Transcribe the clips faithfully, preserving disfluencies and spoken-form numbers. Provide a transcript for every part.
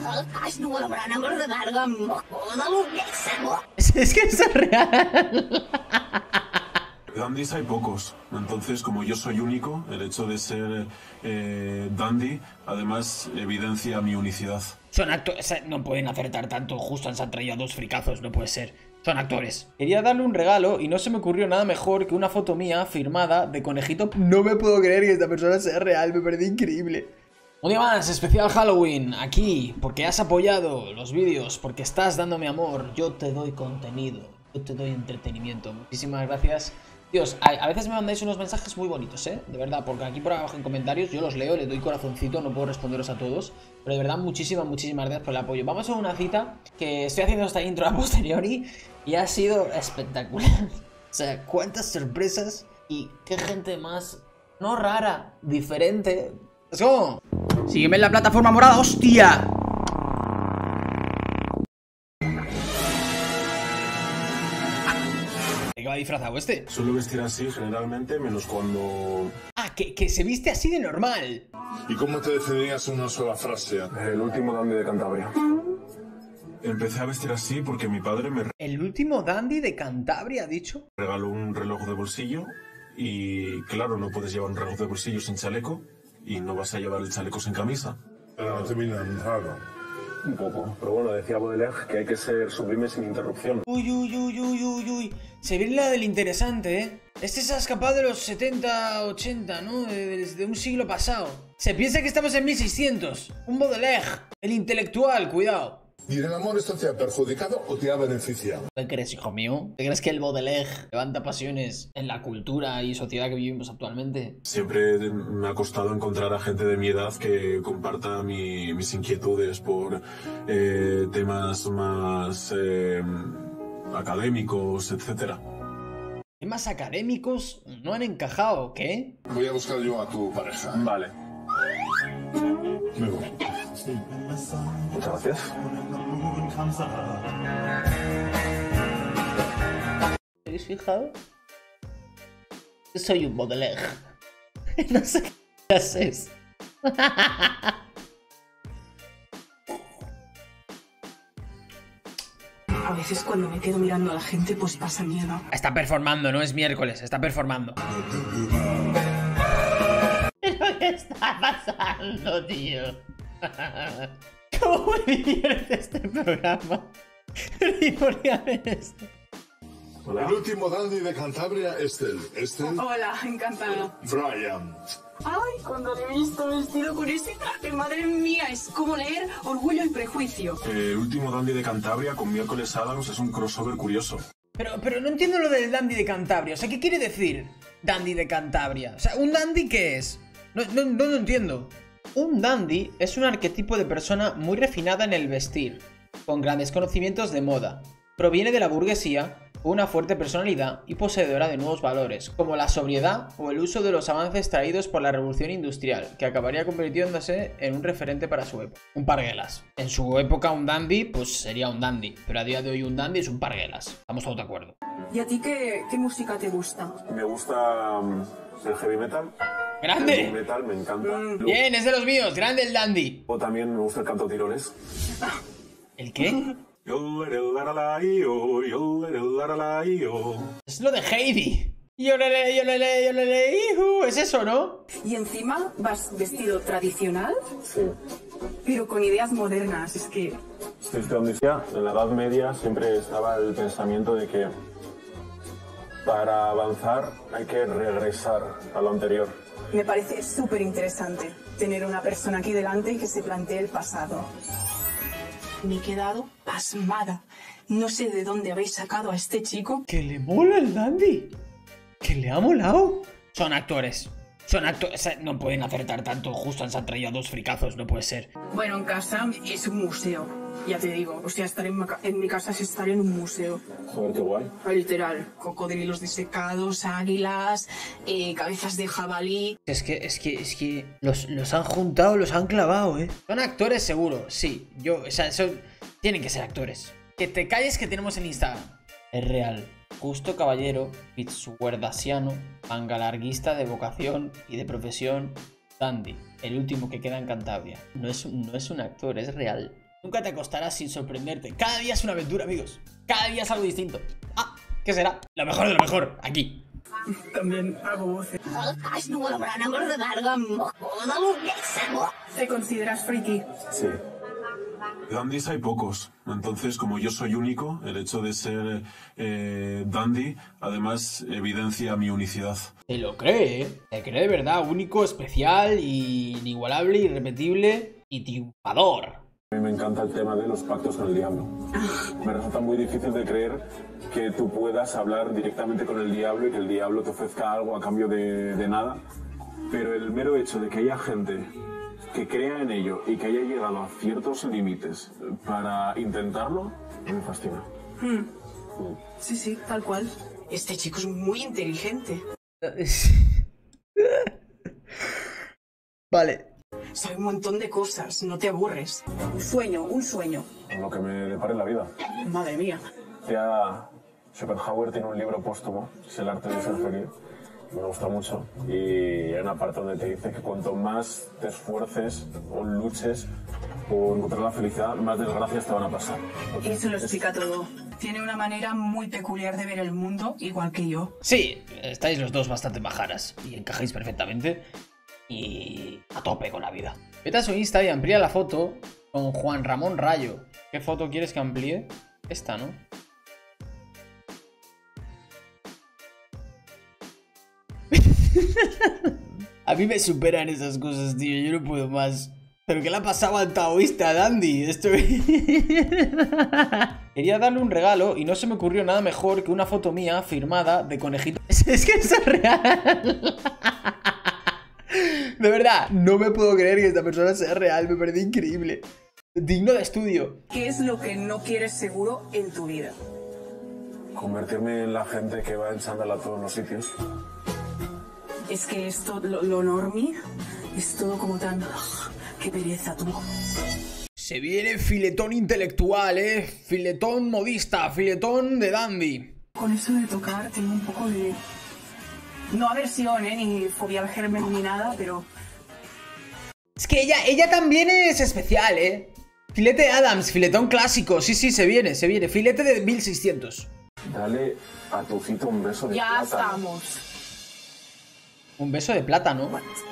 Es, es que es real. Dandys hay pocos, entonces como yo soy único, el hecho de ser eh, dandy, además evidencia mi unicidad. Son actores, no pueden acertar tanto, justo se han traído a dos fricazos, no puede ser. Son actores. Quería darle un regalo y no se me ocurrió nada mejor que una foto mía firmada de conejito. No me puedo creer que esta persona sea real, me parece increíble. Un día más, especial Halloween, aquí, porque has apoyado los vídeos, porque estás dándome amor, yo te doy contenido, yo te doy entretenimiento. Muchísimas gracias. Dios, a, a veces me mandáis unos mensajes muy bonitos, ¿eh? De verdad, porque aquí por abajo en comentarios yo los leo, les doy corazoncito, no puedo responderos a todos. Pero de verdad, muchísimas, muchísimas gracias por el apoyo. Vamos a una cita que estoy haciendo esta intro a posteriori y ha sido espectacular. O sea, cuántas sorpresas y qué gente más, no rara, diferente. ¡Let's go! Sígueme en la plataforma morada, ¡hostia! ¿De qué va disfrazado este? Suelo vestir así generalmente, menos cuando... Ah, que, que se viste así de normal. ¿Y cómo te definirías en una sola frase? El último dandy de Cantabria. Empecé a vestir así porque mi padre me El último dandy de Cantabria, ha dicho. regaló un reloj de bolsillo y claro, no puedes llevar un reloj de bolsillo sin chaleco y no vas a llevar el chaleco sin camisa. Pero no te miran raro. Un poco, pero bueno, decía Baudelaire que hay que ser sublime sin interrupción. Uy, uy, uy, uy, uy, uy. Se viene la del interesante, ¿eh? Este se ha escapado de los setenta, ochenta, ¿no? De, de un siglo pasado. Se piensa que estamos en mil seiscientos. Un Baudelaire. El intelectual, cuidado. ¿Y el amor esto te ha perjudicado o te ha beneficiado? ¿Qué crees, hijo mío? ¿Te crees que el Baudelaire levanta pasiones en la cultura y sociedad que vivimos actualmente? Siempre me ha costado encontrar a gente de mi edad que comparta mi, mis inquietudes por eh, temas más eh, académicos, etcétera. Temas académicos no han encajado, ¿qué? Voy a buscar yo a tu pareja. Vale. Me voy. Muchas gracias. ¿Habéis fijado? Yo soy un Baudelaire. No sé qué haces. A veces cuando me quedo mirando a la gente, pues pasa miedo. Está performando, no es miércoles, está performando. ¿Pero qué está pasando, tío? ¿Cómo me divierte este programa? ¿Y por qué hacer esto? Hola. El último dandy de Cantabria, Estel. Estel. Hola, encantada. Brian. Ay, cuando le he visto vestido con ese traje, madre mía, es como leer Orgullo y Prejuicio. El último dandy de Cantabria con miércoles Adams es un crossover curioso. Pero, pero no entiendo lo del dandy de Cantabria. O sea, ¿qué quiere decir dandy de Cantabria? O sea, ¿un dandy qué es? No, no, no lo entiendo. Un dandy es un arquetipo de persona muy refinada en el vestir, con grandes conocimientos de moda. Proviene de la burguesía, con una fuerte personalidad y poseedora de nuevos valores, como la sobriedad o el uso de los avances traídos por la revolución industrial, que acabaría convirtiéndose en un referente para su época. Un parguelas. En su época un dandy, pues sería un dandy, pero a día de hoy un dandy es un parguelas. Estamos todos de acuerdo. ¿Y a ti qué, qué música te gusta? Me gusta um, el heavy metal. ¡Grande! El heavy metal me encanta. Mm. Bien, es de los míos, grande el dandy. O también me gusta el canto tiroles. ¿El qué? Es lo de Heidi. Yolele, yolele, yolele, ihu. Es eso, ¿no? Y encima vas vestido tradicional, Sí. pero con ideas modernas. Es que Estoy estudiando historia. En la Edad Media siempre estaba el pensamiento de que para avanzar hay que regresar a lo anterior. me parece súper interesante tener una persona aquí delante y que se plantee el pasado. Me he quedado pasmada. No sé de dónde habéis sacado a este chico. Que le mola el dandy. Que le ha molado. Son actores. Son actores. O sea, no pueden acertar tanto. Justo han traído a dos fricazos. No puede ser. Bueno, en casa es un museo. Ya te digo, o sea, estar en, en mi casa es estar en un museo. Joder, qué guay. Literal, cocodrilos disecados, águilas, eh, cabezas de jabalí. Es que, es que, es que los, los han juntado, los han clavado, ¿eh? Son actores seguro, sí. Yo, o sea, eso tienen que ser actores. Que te calles que tenemos en Instagram. Es real. Justo caballero, pitsuerdasiano, angalarguista de vocación y de profesión, dandy. El último que queda en Cantabria. No es, no es un actor, es real. Nunca te acostarás sin sorprenderte. Cada día es una aventura, amigos. Cada día es algo distinto. Ah, ¿qué será? Lo mejor de lo mejor, aquí. También hago voces. ¿Te consideras friki? Sí. Dandys hay pocos, entonces como yo soy único, el hecho de ser eh, dandy además evidencia mi unicidad. Se lo cree, ¿eh? Se cree de verdad, único, especial, y inigualable, irrepetible y triunfador. A mí me encanta el tema de los pactos con el diablo. Me resulta muy difícil de creer que tú puedas hablar directamente con el diablo y que el diablo te ofrezca algo a cambio de, de nada, pero el mero hecho de que haya gente que crea en ello y que haya llegado a ciertos límites para intentarlo, me fascina. Hmm. Sí, sí, tal cual. Este chico es muy inteligente. Vale. Sabe un montón de cosas, no te aburres. Un sueño, un sueño. Lo que me depare en la vida. Madre mía. Ya Schopenhauer tiene un libro póstumo, es El arte de ser feliz. Me gusta mucho y hay una parte donde te dice que cuanto más te esfuerces o luches por encontrar la felicidad, más desgracias te van a pasar. Porque eso lo explica todo. Tiene una manera muy peculiar de ver el mundo, igual que yo. Sí, estáis los dos bastante majaras y encajáis perfectamente. Y a tope con la vida. Vete a su Insta y amplía la foto con Juan Ramón Rayo. ¿Qué foto quieres que amplíe? Esta, ¿no? A mí me superan esas cosas, tío. Yo no puedo más. ¿Pero qué le ha pasado al taoísta Dandy? Esto... Quería darle un regalo y no se me ocurrió nada mejor que una foto mía firmada de conejito. Es que eso es real. De verdad, no me puedo creer que esta persona sea real. Me parece increíble. Digno de estudio. ¿Qué es lo que no quieres seguro en tu vida? Convertirme en la gente que va en chándal a todos los sitios. Es que esto, lo, lo normie, es todo como tan... ¡Qué pereza, tú! Se viene filetón intelectual, ¿eh? Filetón modista, filetón de dandy. Con eso de tocar tengo un poco de... No aversión, ¿eh? Ni fobia al germen ni nada, pero... Es que ella, ella también es especial, ¿eh? Filete Adams, filetón clásico. Sí, sí, se viene, se viene. Filete de mil seiscientos. Dale a tu cita un beso de Ya plata. estamos. Un beso de plátano.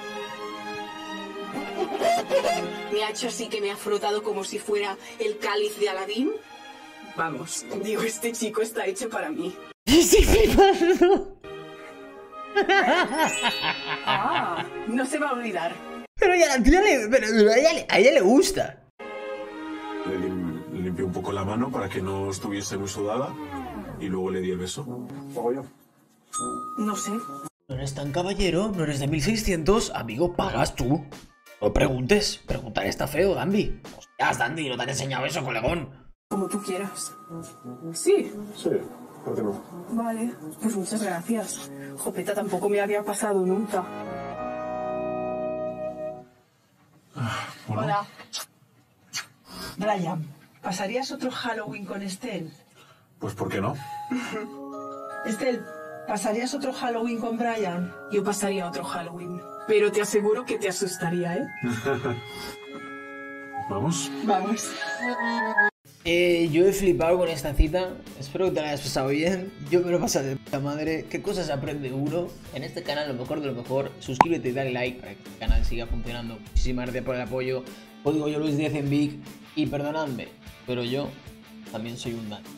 Me ha hecho así que me ha frotado como si fuera el cáliz de Aladín. Vamos, digo, este chico está hecho para mí. Estoy flipando. Ah, no se va a olvidar. Pero ya la tía le, pero, pero a, ella le, a ella le gusta. Le, lim, le limpié un poco la mano para que no estuviese muy sudada y luego le di el beso. ¿Pago yo? No sé. No eres tan caballero, no eres de mil seiscientos. Amigo, pagas tú. No preguntes. Preguntar está feo, Dandy. Hostias, Dandy, no te han enseñado eso, colegón. Como tú quieras. Sí. Sí, ¿por qué no? Vale, pues muchas gracias. Jopeta, tampoco me había pasado nunca. Bueno. Hola. Brian, ¿pasarías otro Halloween con Estel? Pues ¿por qué no? Estel, ¿pasarías otro Halloween con Brian? Yo pasaría otro Halloween. Pero te aseguro que te asustaría, ¿eh? ¿Vamos? Vamos. Eh, yo he flipado con esta cita. Espero que te la hayas pasado bien. Yo me lo he pasado de puta madre. ¿Qué cosas aprende uno? En este canal, lo mejor de lo mejor. Suscríbete y dale like para que el canal siga funcionando. Muchísimas gracias por el apoyo. Código yo Luis diez en Vic. Y perdonadme, pero yo también soy un dan.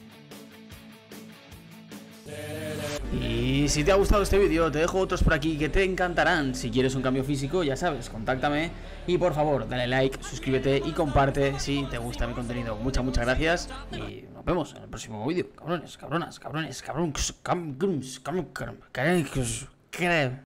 Y si te ha gustado este vídeo, te dejo otros por aquí que te encantarán. Si quieres un cambio físico, ya sabes, contáctame. Y por favor, dale like, suscríbete y comparte si te gusta mi contenido. Muchas, muchas gracias. Y nos vemos en el próximo vídeo. Cabrones, cabronas, cabrones, cabrones, cabrones, cabrones, cabrones, cabrones, cabrones.